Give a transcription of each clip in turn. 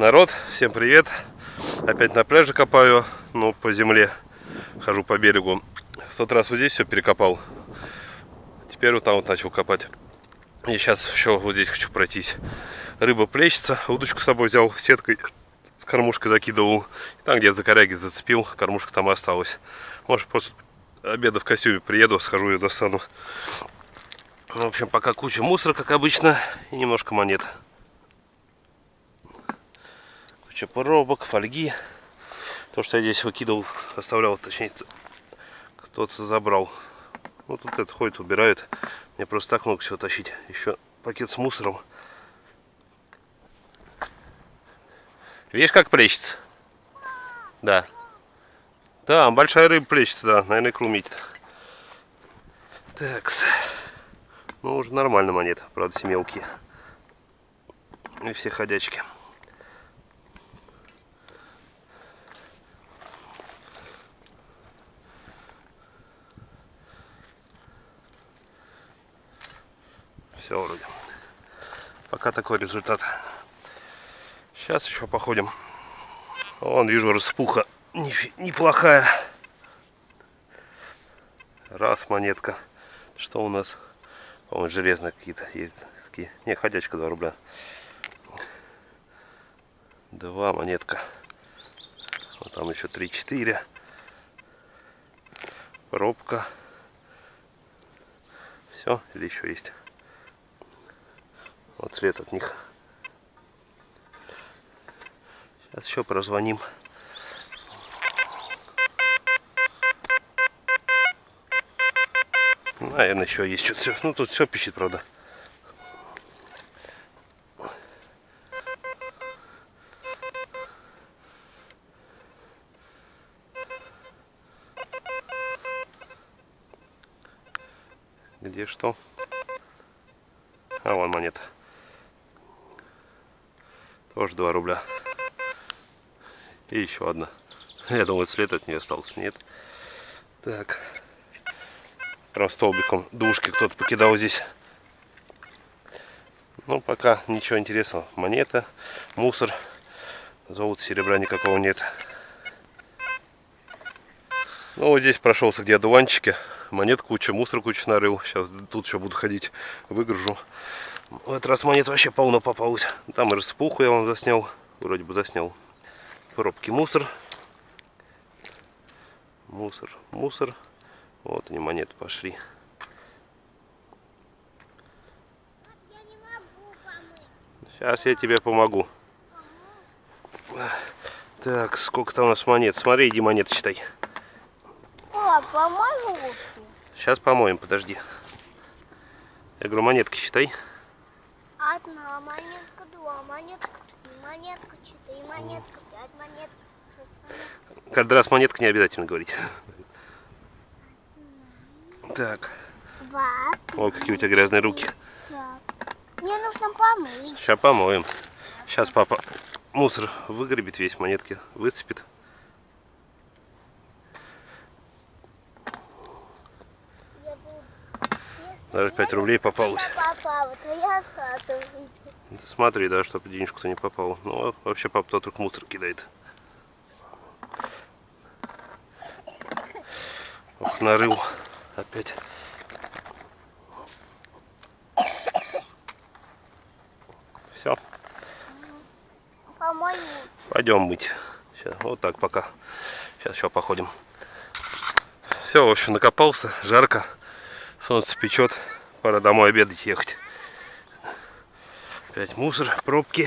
Народ, всем привет! Опять на пляже копаю, ну, по земле. Хожу по берегу. В тот раз вот здесь все перекопал. Теперь вот там вот начал копать. И сейчас еще вот здесь хочу пройтись. Рыба плещется, удочку с собой взял, сеткой с кормушкой закидывал. И там где-то за коряги зацепил, кормушка там и осталась. Может, после обеда в костюме приеду, схожу ее достану. В общем, пока куча мусора, как обычно, и немножко монет. Куча пробок, фольги. То, что я здесь выкидывал, оставлял, точнее, кто-то забрал. Вот тут это ходит, убирает. Мне просто так много всего тащить. Еще пакет с мусором. Видишь, как плещется? Да. Да, большая рыба плещется, да. Наверное, икру метит. Такс. Ну, уже нормально монеты. Правда, все мелкие. И все ходячки. Все вроде. Пока такой результат. Сейчас еще походим. Вон, вижу, распуха неплохая. Раз монетка. Что у нас? По-моему, железные какие-то есть. Не, ходячка 2 рубля. 2 монетка. Вот там еще 3-4. Пробка. Все, или еще есть? Вот след от них. Сейчас еще прозвоним. Наверное, еще есть что-то. Ну, тут все пищит, правда. Где что? А, вон монета. Тоже 2 рубля. И еще одна. Я думаю, след от нее остался. Нет. Так. Прям столбиком двушки кто-то покидал здесь. Ну, пока ничего интересного. Монета, мусор. Золота, серебра никакого нет. Ну, вот здесь прошелся, где одуванчики. Монет куча, мусор куча нарыл. Сейчас тут еще буду ходить, выгружу. В этот раз монет вообще полно попалось. Там и распуху я вам заснял. Вроде бы заснял. Пробки, мусор. Мусор, мусор. Вот они, монеты пошли. Сейчас я тебе помогу. Так, сколько там у нас монет? Смотри, иди монеты считай. О, по-моему, сейчас помоем, подожди. Я говорю, монетки считай. 1 монетка, 2 монетка, 3 монетка, 4 монетка, 5 монетка, 6 монетка. Каждый раз монетка не обязательно говорить. Так. 2. Ой, какие у тебя грязные руки. Мне нужно помыть. Сейчас помоем. Сейчас папа мусор выгребет весь, монетки выцепит. Даже 5 рублей попалось. Смотри, да, чтобы денежку-то не попало. Ну, вообще папа тот только мусор кидает. Ох, нарыл опять. Все. Пойдем мыть. Сейчас, вот так пока. Сейчас еще походим. Все, в общем, накопался. Жарко. Солнце печет. Пора домой обедать ехать. Опять мусор, пробки.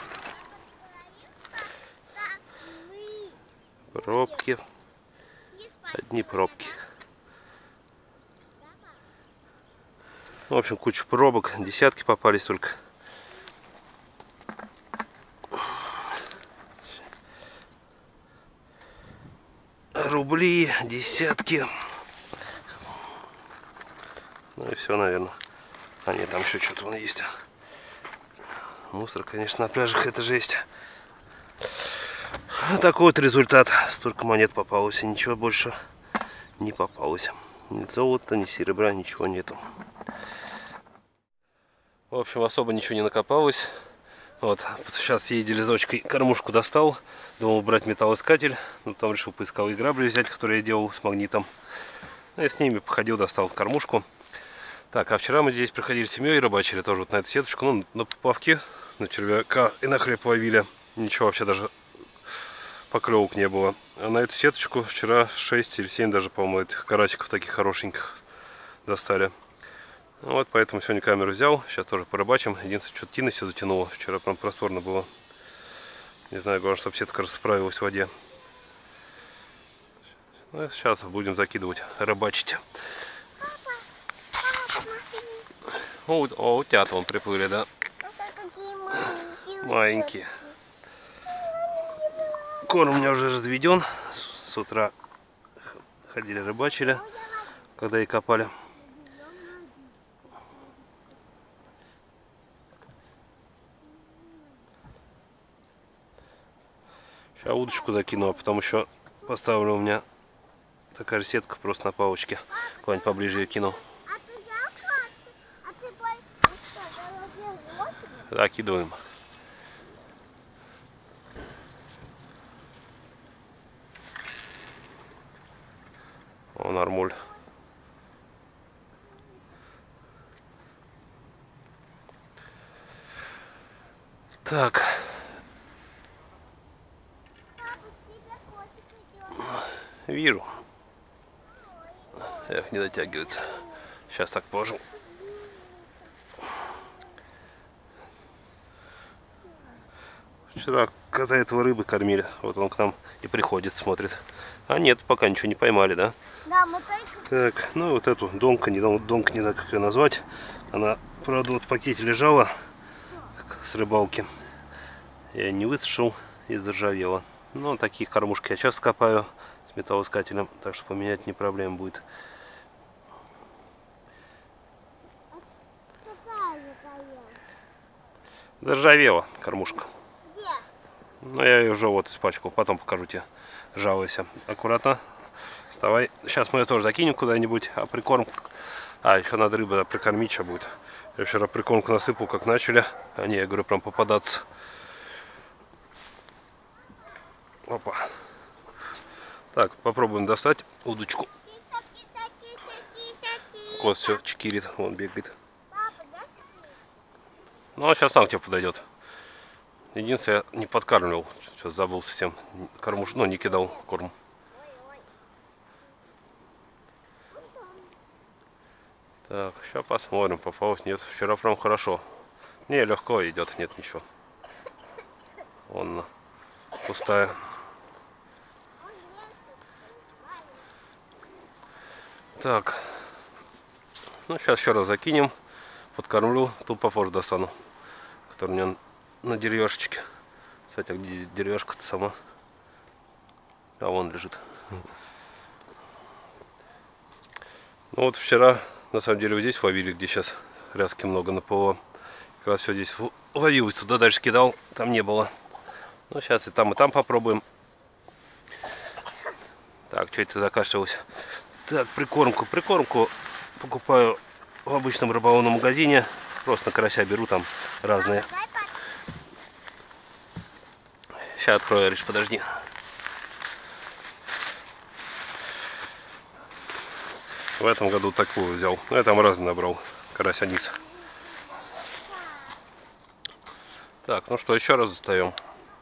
Пробки. Одни пробки. В общем, куча пробок. Десятки попались только. Рубли, десятки. Ну и все, наверное. А нет, там еще что-то вон есть. Мусор, конечно, на пляжах это жесть. Такой вот результат. Столько монет попалось, и ничего больше не попалось. Ни золота, ни серебра, ничего нету. В общем, особо ничего не накопалось. Вот, сейчас ездили с дочкой, кормушку достал. Думал брать металлоискатель, но там решил поискал грабли взять, которые я делал с магнитом. И с ними походил, достал кормушку. Так, а вчера мы здесь приходили с семьей и рыбачили тоже вот на эту сеточку. Ну, на поплавки, на червяка и на хлеб ловили. Ничего вообще даже поклевок не было. А на эту сеточку вчера 6 или 7 даже, по-моему, этих карасиков таких хорошеньких достали. Вот, поэтому сегодня камеру взял. Сейчас тоже порыбачим. Единственное, что-то тина все затянуло. Вчера прям просторно было. Не знаю, главное, чтобы сетка расправилась в воде. Ну, сейчас будем закидывать, рыбачить. О, утята вон приплыли, да? Маленькие. Корм у меня уже разведен. С утра ходили рыбачили, когда и копали. Сейчас удочку закину, а потом еще поставлю, у меня такая же сетка просто на палочке. Куда-нибудь поближе ее кину. Закидываем. О, нормуль. Так. Вижу. Эх, не дотягивается. Сейчас так положу. Вчера кота этого рыбы кормили. Вот он к нам и приходит, смотрит. А нет, пока ничего не поймали, да? Да, мы только... Так, ну вот эту донка, не знаю, как ее назвать. Она, правда, вот в пакете лежала с рыбалки. Я не высушил и заржавела. Ну, такие кормушки я часто копаю с металлоискателем, так что поменять не проблема будет. Заржавела кормушка. Где? Ну, я ее уже вот испачкал, потом покажу тебе. Жалуйся. Аккуратно. Вставай. Сейчас мы ее тоже закинем куда-нибудь. А прикормку... А, еще надо рыбу прикормить, что будет. Я вчера прикормку насыпал, как начали. Они, я говорю, прям попадаться. Опа. Так, попробуем достать удочку. Кот все чекирит, он бегает. Ну, а сейчас сам к тебе подойдет. Единственное, я не подкармливал. Сейчас забыл совсем. Кормуш, ну, не кидал корм. Так, сейчас посмотрим, попалось, нет. Вчера прям хорошо. Не, легко идет, нет ничего. Вон пустая. Так. Ну, сейчас еще раз закинем. Подкормлю. Тут попозже достану. Который у меня на деревяшечке. Кстати, а где деревяшка-то сама? А вон лежит. Ну вот вчера, на самом деле, вот здесь ловили, где сейчас ряски много на ПО. Как раз все здесь ловилось. Туда дальше кидал, там не было. Ну, сейчас и там попробуем. Так, что это закашлялось? Так, прикормку. Прикормку покупаю в обычном рыболовном магазине. Просто на карася беру, там разные. Сейчас открою, Ариш, подожди. В этом году такую взял. Ну, я там разные набрал. Карась анис. Так, ну что, еще раз достаем.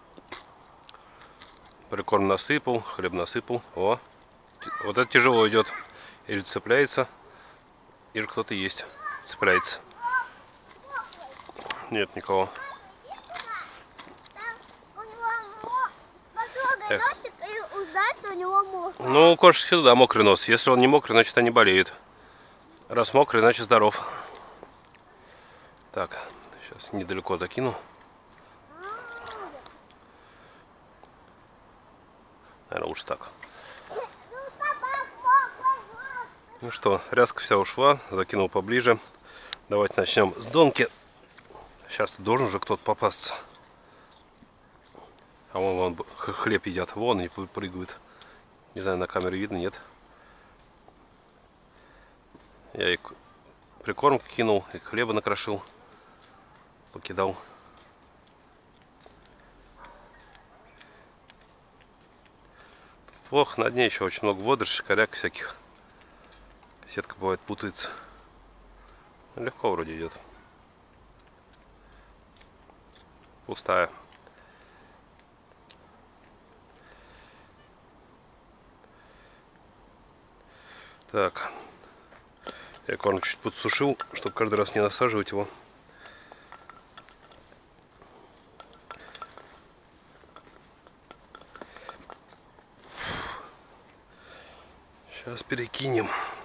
Прикорм насыпал, хлеб насыпал. О, вот это тяжело идет. Или цепляется, или кто-то есть. Цепляется. Нет никого. Ну, у кошек всегда мокрый нос. Если он не мокрый, значит они болеют. Раз мокрый, значит здоров. Так, сейчас недалеко закину. Наверное, лучше так. Ну что, ряска вся ушла. Закинул поближе. Давайте начнем с донки. Сейчас должен же кто-то попасться. А вон хлеб едят. Вон они прыгают. Не знаю, на камере видно, нет. Я и прикормку кинул, и хлеба накрошил. Покидал. Плохо, на дне еще очень много водорослей, коряк всяких. Сетка бывает путается. Легко вроде идет. Пустая. Так. Я корм чуть подсушил, чтобы каждый раз не насаживать его. Сейчас перекинем.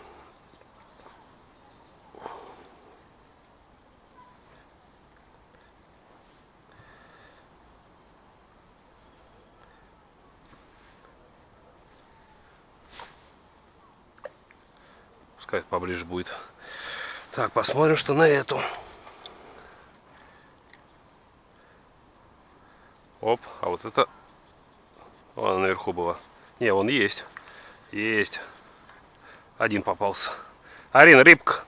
Пускай поближе будет. Так, посмотрим, что на эту. Оп, а вот это... Вон наверху была. Не, он есть. Есть. Один попался. Арина, рыбка.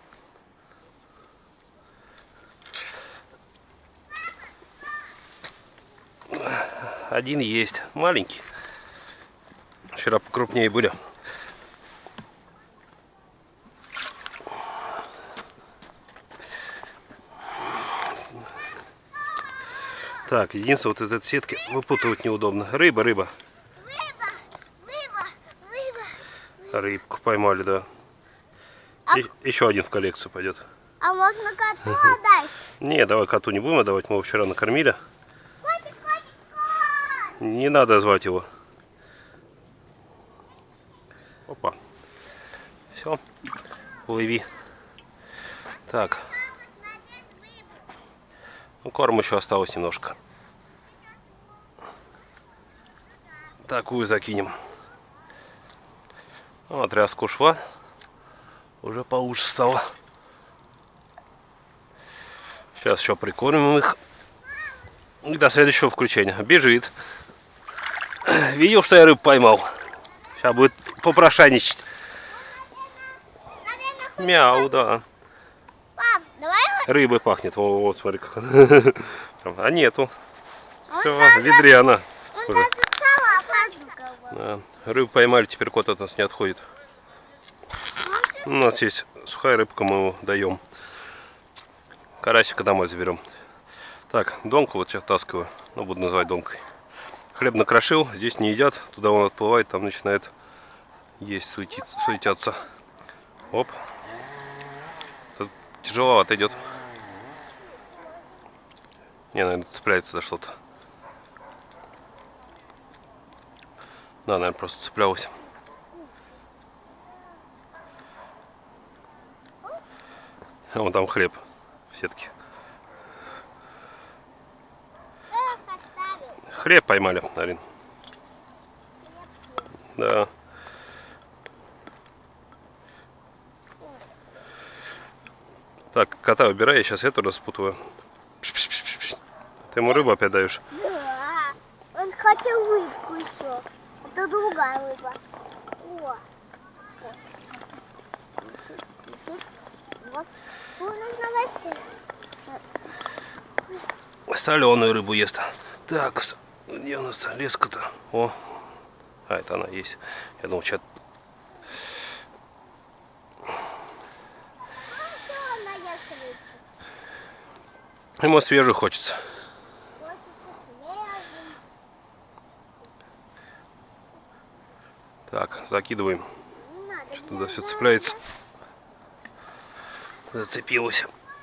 Один есть. Маленький. Вчера покрупнее были. Так, единственное, вот из этой сетки выпутывать неудобно. Рыба. Рыба. Рыбку поймали, да. Еще один в коллекцию пойдет. А можно коту отдать? Не, давай коту не будем отдавать, мы его вчера накормили. Не надо звать его. Опа. Все. Лови. Так. Ну, корм еще осталось немножко. Такую закинем. Вот, тряска ушла. Уже получше стало. Сейчас еще прикормим их. И до следующего включения. Бежит. Видел, что я рыбу поймал? Сейчас будет попрошайничать. Мяу, да. Пап, давай... Рыбой пахнет. Вот, смотри как. А нету. Все, в ведре она. Уже. Да. Рыбу поймали, теперь кот от нас не отходит. У нас есть сухая рыбка, мы его даем. Карасика домой заберем. Так, донку вот сейчас таскиваю. Ну, буду называть донкой. Хлеб накрошил, здесь не едят. Туда он отплывает, там начинает есть, суетятся. Оп. Тут тяжеловато идет. Не, наверное, цепляется за что-то. Да, наверное, просто цеплялась. А вон там хлеб в сетке. Хлеб поймали, Арин. Да. Так, кота убирай, я сейчас эту распутываю. Ты ему рыбу опять даешь? Да. Он хотел рыбку еще. Это другая рыба. О. Вот. Нужно гостей. Соленую рыбу ест. Так, где у нас леска-то? О, а это она есть. Я думал, что... Ему свежий хочется. Так, закидываем. Что туда все цепляется. Зацепилось.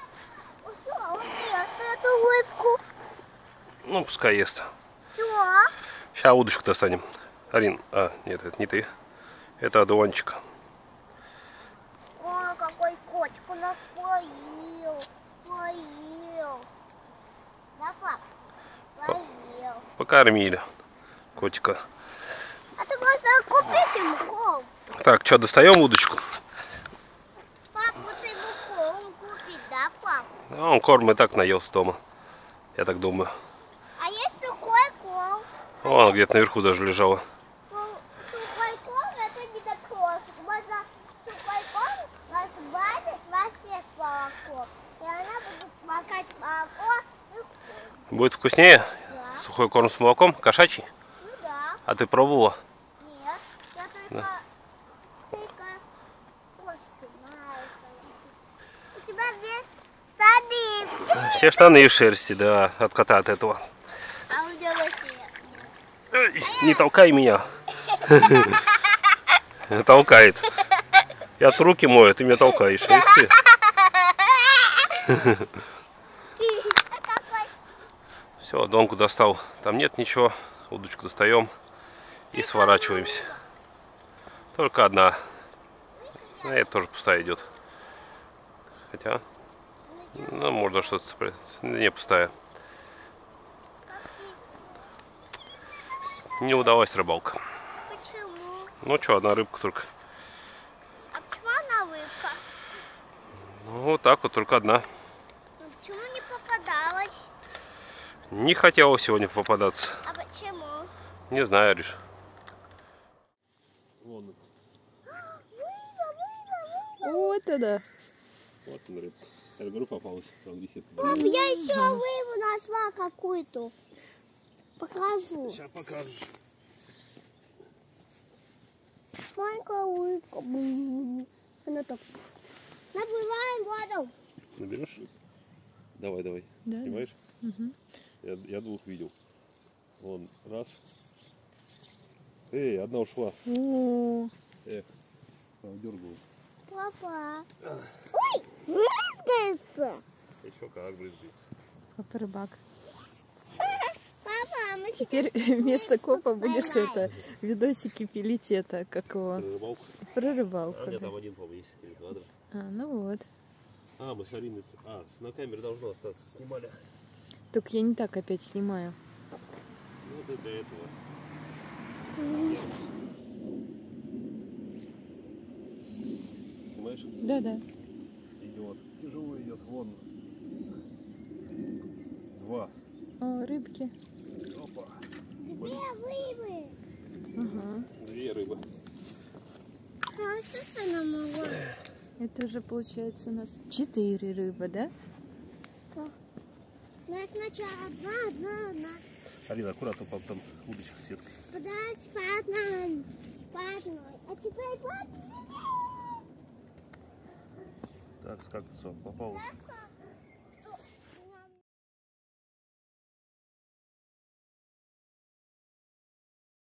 Ну, пускай ест. Сейчас удочку достанем. Арин, нет, это не ты. Это одуванчик. Ой, какой котик у нас поел. Да, пап? Поел. Покормили котика. А ты можно купить ему корм. Так, что, достаем удочку? Пап, вот ему корм купить, да, пап? А он корм и так наелся дома. Я так думаю. А есть сухой корм? Вон где-то наверху даже лежала. Сухой корм это не такой. Можно сухой корм разбавить во всех молоко. И она будет макать молоко и корм. Будет вкуснее? Да. Сухой корм с молоком? Кошачий? Ну да. А ты пробовала? Нет. Только кошки маленькие. У тебя весь штаны. Все штаны из шерсти, да, от кота от этого. А у него все. Эй, не толкай меня. Толкает. Я тут руки мою, а ты меня толкаешь. Эх ты. Все, донку достал. Там нет ничего. Удочку достаем и сворачиваемся. Только одна. А это тоже пустая идет. Хотя, ну, можно что-то спрятать. Не пустая. Не удалась рыбалка. Почему? Ну что, одна рыбка только. А почему она рыбка? Ну, вот так вот, только одна. Ну, почему не попадалась? Не хотела сегодня попадаться. А почему? Не знаю, Риш. Вон. Вот это. Вот он рыбка. Я говорю, попалась. Там висит. Пап, я еще рыбу нашла какую-то. Покажу. Сейчас покажешь. Маленькая рыбка. Она так. Набиваем воду. Наберешь? Давай, давай. Да. Снимаешь? Угу. Я двух видел. Вон, раз. Эй, одна ушла. О, Эх, дергал. Папа. Ой, брызгается. Еще как брызгается. папа рыбак. Папа, мы сейчас... Теперь вместо копа будешь это видосики пилить это, как его, Рыбалку. про рыбалку. А, нет, Да. там один, по-моему, есть. Или два, да? Ну вот. А, мы с Алиной... на камере должно остаться. Снимали. Только я не так опять снимаю. Ну, это для этого. Снимаешь? Да-да. Идет. Тяжело идет. Вон. Два. О, рыбки. Опа. Две рыбы. Ага. Две рыбы. А что она могла? Это уже получается у нас 4 рыбы, да? У нас сначала одна. Алина, аккуратно, там удочка с сеткой. Подальше по одной. А теперь по одной. Так, с кактусом попал. Так,